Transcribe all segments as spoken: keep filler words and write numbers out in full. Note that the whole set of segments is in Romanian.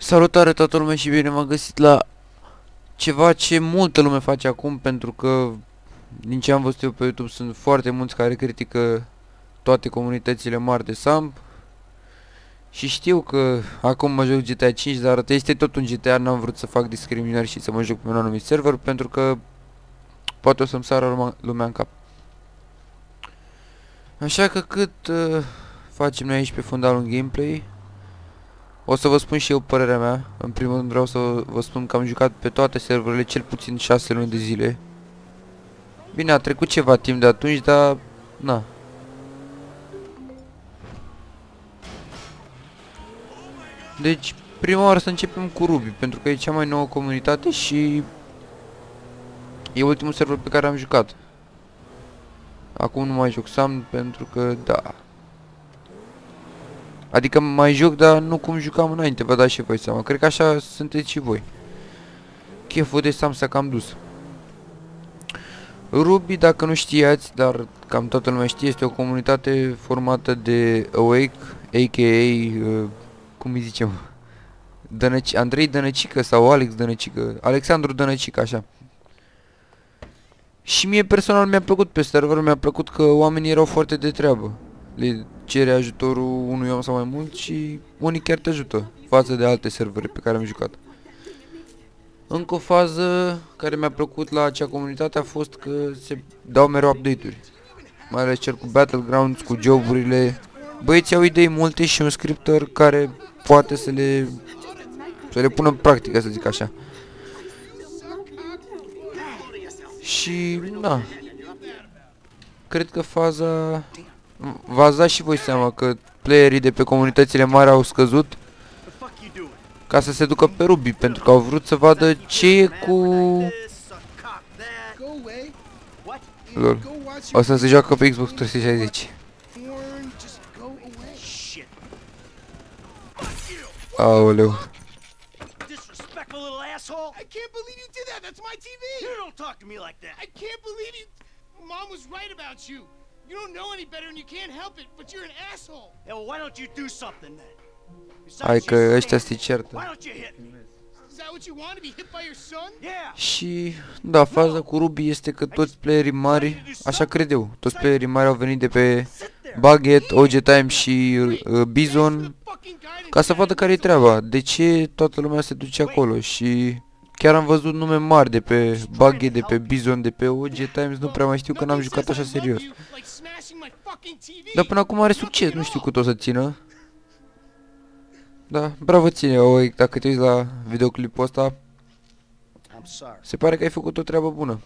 Salutare toată lumea și bine m-am găsit la ceva ce multă lume face acum, pentru că din ce am văzut eu pe YouTube sunt foarte mulți care critică toate comunitățile mari de Samp. Și știu că acum mă joc G T A cinci, dar este tot un G T A, n-am vrut să fac discriminări și să mă joc pe un anumit server, pentru că poate o să-mi sară lumea în cap. Așa că cât uh, facem noi aici pe fundalul un gameplay, o să vă spun și eu părerea mea. În primul rând vreau să vă spun că am jucat pe toate serverele cel puțin șase luni de zile. Bine, a trecut ceva timp de atunci, dar na. Deci, prima oară să începem cu Ruby, pentru că e cea mai nouă comunitate și e ultimul server pe care am jucat. Acum nu mai joc Sam, pentru că da. Adică mai joc, dar nu cum jucam înainte, vă dați și voi seama. Cred că așa sunteți și voi. Cheful de Sam s-a cam dus. Ruby, dacă nu știați, dar cam toată lumea știe, este o comunitate formată de Awake, a k a. Uh, cum îi zicem? Dănăci Andrei Dănăcică sau Alex Dănăcică, Alexandru Dănăcică, așa. Și mie personal mi-a plăcut pe server, mi-a plăcut că oamenii erau foarte de treabă. Le cere ajutorul unui om sau mai mult și unii chiar te ajută față de alte servere pe care am jucat. Încă o fază care mi-a plăcut la acea comunitate a fost că se dau mereu update-uri. Mai ales cel cu Battlegrounds, cu joburile. Băieții au idei multe și un scripter care poate să le să le pună în practică, să zic așa. Și na, cred că faza v-ați dat și voi seama că playerii de pe comunitățile mari au scăzut ca să se ducă pe Ruby, pentru că au vrut să vadă ce e cu... Lol. O să se joacă pe Xbox trei sute șaizeci. Aoleu. I can't believe you did that. That's my T V. You don't talk to me like that. I can't believe you. Mom was right about you. You don't know any better and you can't help it, but you're an asshole. Yeah, well, why don't you do something then? Hai că ăștia se certă. Why don't you hit me? Is that what you want, to be hit by your son? Yeah. Și da, faza cu Ruby este că toți playerii mari, așa cred eu, toți playerii mari au venit de pe Buget, O G Time și uh, Bison ca să vadă care e treaba, de ce toată lumea se duce acolo. Și chiar am văzut nume mari de pe Buget, de pe Bison, de pe O G Times, nu prea mai știu că n-am jucat așa serios. Dar până acum are succes, nu știu cât o să țină. Da, bravo ține, o, dacă te uiți la videoclipul ăsta, se pare că ai făcut o treabă bună.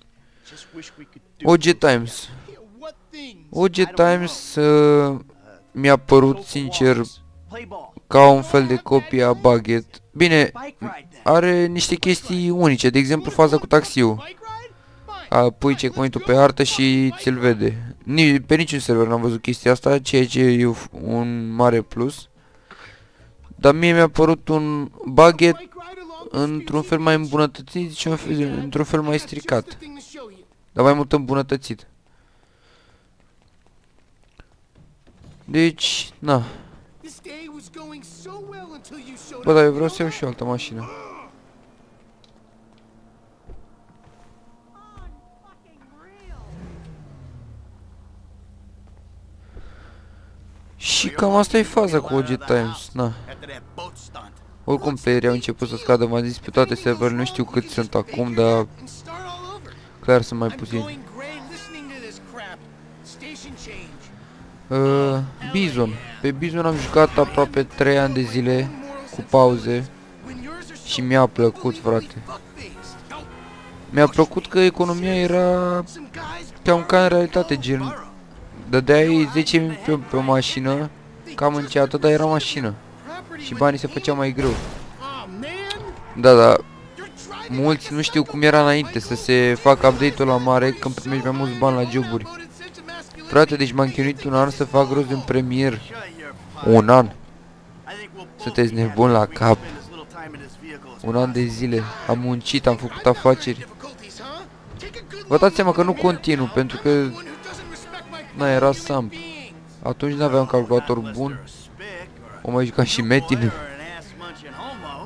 O G Times. O G Times uh, mi-a părut, sincer, ca un fel de copie a Buget. Bine, are niște chestii unice, de exemplu faza cu taxiul. A, pui checkpoint-ul pe hartă și ți-l vede. Ni, pe niciun server n-am văzut chestia asta, ceea ce e un mare plus. Dar mie mi-a părut un Buget într-un fel mai îmbunătățit și într-un fel mai stricat. Dar mai mult îmbunătățit. Deci, na. Bă, dar eu vreau să iau și o altă mașină. Și cam asta e faza cu O G Times, na. Oricum playerii au început să scadă, m-am zis, pe toate serverele, nu știu cât sunt acum, dar clar sunt mai puțini. Uh, Bison. Pe Bison am jucat aproape trei ani de zile, cu pauze, și mi-a plăcut, frate. Mi-a plăcut că economia era cam ca în realitate, gen dădeai zece mii pe, pe o mașină, cam înceată, dar era mașină. Și banii se făceau mai greu. Da, da. Mulți nu știu cum era înainte să se facă update-ul la mare când primești mai mulți bani la joburi. Frate, deci m-am chinuit un an să fac rost de un premier. Un an. Sunteți nebuni la cap. Un an de zile. Am muncit, am făcut afaceri. Vă dați seama că nu continuu, pentru că na, era Samp. Atunci n-aveam calculator bun. O mai jucam și Metin.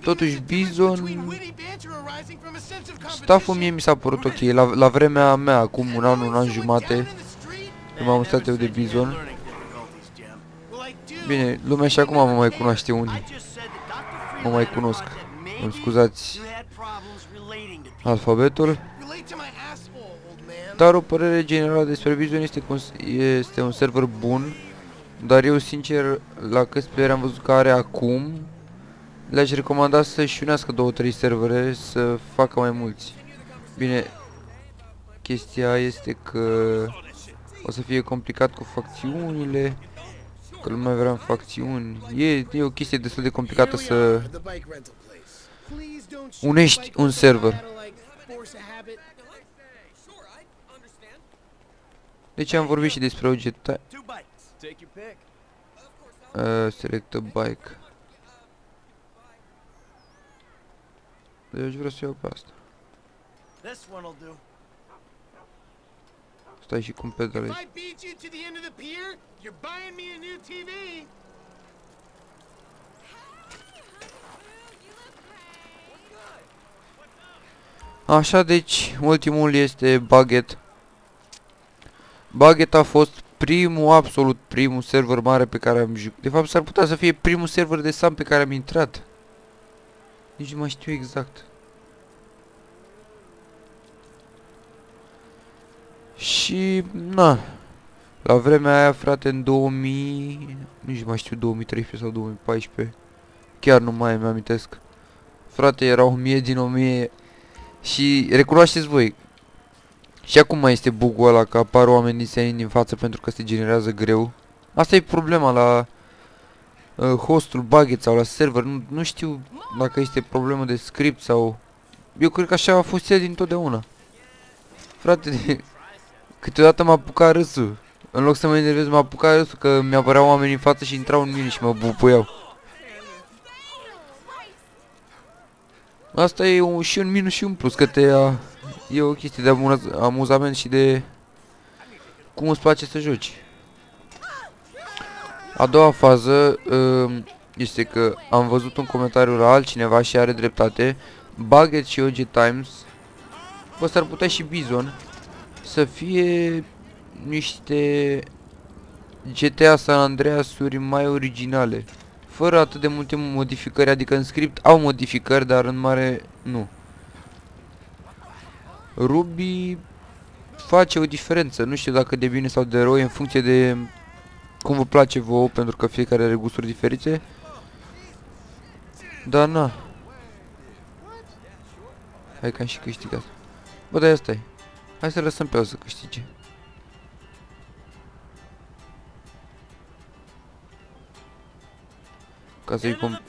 Totuși Bizon, stafful mie mi s-a părut ok, la, la vremea mea, acum un an, un an jumate, când m-am stat eu de Bizon. Bine, lumea și acum mă mai cunoaște unii. Mă mai cunosc. Îmi scuzați alfabetul. Dar o părere generală despre Bizon este că este un server bun. Dar eu sincer, la câți player am văzut că are acum, le-aș recomanda să-și unească două trei servere, să facă mai mulți. Bine, chestia este că o să fie complicat cu facțiunile, că lumea vrea în facțiuni. E, e o chestie destul de complicată să unești un server. Deci am vorbit și despre O G Time. Uh, select a bike. Eu aș vrea să iau pe asta. Stai și cum pedalezi. Așa, deci, ultimul este Buget. Buget a fost primul, absolut primul server mare pe care am jucat. De fapt, s-ar putea să fie primul server de SAM pe care am intrat. Nici nu mai știu exact. Și, na, la vremea aia, frate, în două mii, nici mai știu, două mii treisprezece sau două mii paisprezece, chiar nu mai îmi amintesc. Frate, era o mie din o mie și recunoașteți voi, și acum mai este bug-ul ăla că apar oameni din din față pentru că se generează greu. Asta e problema la uh, hostul Buget sau la server, nu, nu știu dacă este problemă de script sau... Eu cred că așa a fost el dintotdeauna. Frate, de... câteodată m-a apucat râsul. În loc să mă enervez, m-a apucat râsul că mi-apăreau oamenii în față și intrau în mine și mă bubuiau. Asta e un, și un minus și un plus, că te a, e o chestie de amuzament și de cum îți place să joci. A doua fază uh, este că am văzut un comentariu la altcineva și are dreptate. Buget și O G Times, bă, s-ar putea și Bizon să fie niște G T A San Andreas-uri mai originale, fără atât de multe modificări, adică în script au modificări, dar în mare nu. Ruby face o diferență, nu știu dacă de bine sau de rău, în funcție de cum vă place vouă, pentru că fiecare are gusturi diferite. Dar na. Hai că am și câștigat. Bă, dar asta e. Hai să lăsăm pe o să câștige. Ca să-i cum...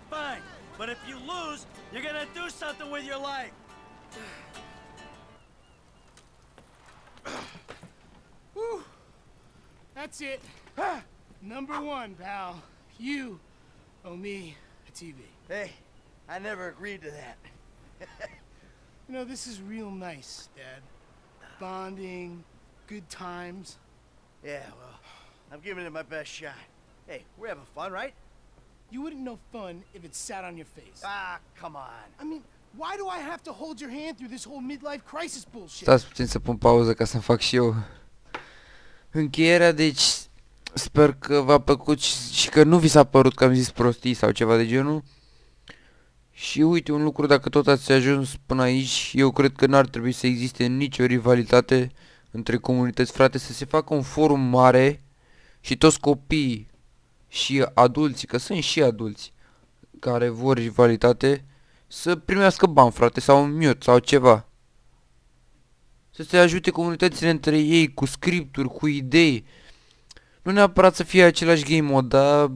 That's it. Number one, pal. You owe me a T V. Hey, I never agreed to that. You know, this is real nice, Dad. Bonding, good times. Yeah, well, I'm giving it my best shot. Hey, we're having fun, right? You wouldn't know fun if it sat on your face. Ah, come on. I mean, why do I have to hold your hand through this whole midlife crisis bullshit? Stați puțin să pun pauză ca să-mi fac și eu încheierea, deci sper că v-a plăcut și că nu vi s-a părut că am zis prostii sau ceva de genul. Și uite un lucru, dacă tot ați ajuns până aici, eu cred că n-ar trebui să existe nicio rivalitate între comunități, frate, să se facă un forum mare și toți copiii și adulții, că sunt și adulți care vor rivalitate, să primească bani, frate, sau un mute sau ceva. Să se ajute comunitățile între ei cu scripturi, cu idei. Nu neapărat să fie același game mode, dar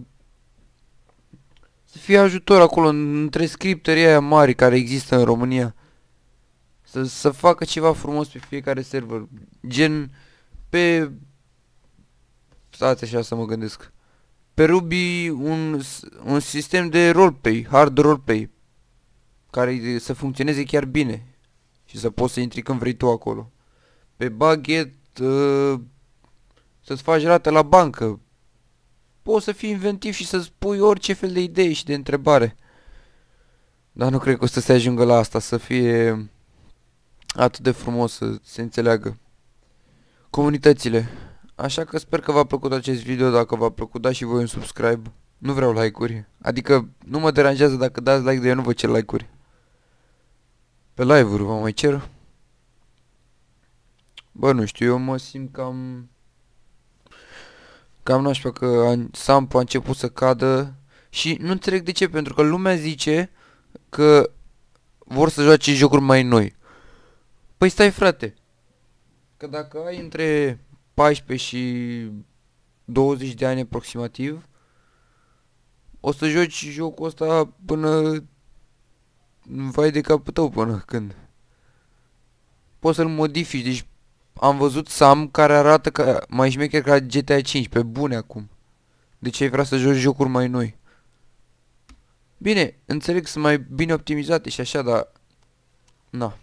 să fie ajutor acolo între scriptării aia mari care există în România. Să, să facă ceva frumos pe fiecare server. Gen pe... Stați așa să mă gândesc. Pe Ruby un, un sistem de roleplay, hard roleplay, care să funcționeze chiar bine. Și să poți să intri când vrei tu acolo. Pe Buget uh, să-ți faci rată la bancă. Poți să fii inventiv și să-ți pui orice fel de idee și de întrebare. Dar nu cred că o să se ajungă la asta, să fie atât de frumos, să se înțeleagă comunitățile. Așa că sper că v-a plăcut acest video. Dacă v-a plăcut, dați și voi un subscribe. Nu vreau like-uri. Adică nu mă deranjează dacă dați like, de eu nu vă cer like-uri. Pe live-uri vă mai cer. Bă, nu știu, eu mă simt cam... Cam nașpa că Sampo a început să cadă. Și nu înțeleg de ce, pentru că lumea zice că vor să joace jocuri mai noi. Păi stai, frate, că dacă ai între paisprezece și douăzeci de ani aproximativ, o să joci jocul ăsta până vai de capul tău, până când poți să-l modifici. Deci am văzut Sam care arată ca mai șmecher ca G T A cinci, pe bune acum. De ce ai vrea să joci jocuri mai noi? Bine, înțeleg, sunt mai bine optimizate și așa, dar... Na.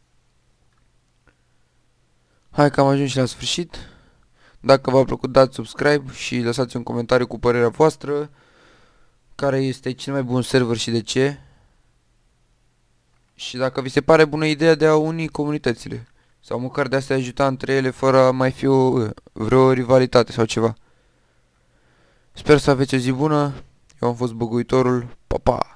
Hai că am ajuns și la sfârșit. Dacă v-a plăcut, dați subscribe și lăsați un comentariu cu părerea voastră. Care este cel mai bun server și de ce. Și dacă vi se pare bună ideea de a uni comunitățile. Sau măcar de a se ajuta între ele fără a mai fi o, vreo rivalitate sau ceva. Sper să aveți o zi bună. Eu am fost Băguitorul. Pa, pa!